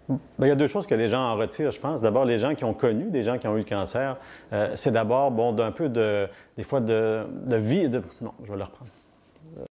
Bien, il y a deux choses que les gens en retirent, je pense. D'abord, les gens qui ont connu des gens qui ont eu le cancer, c'est d'abord, bon, d'un peu de, des fois, de vie, de... Non, je vais le reprendre.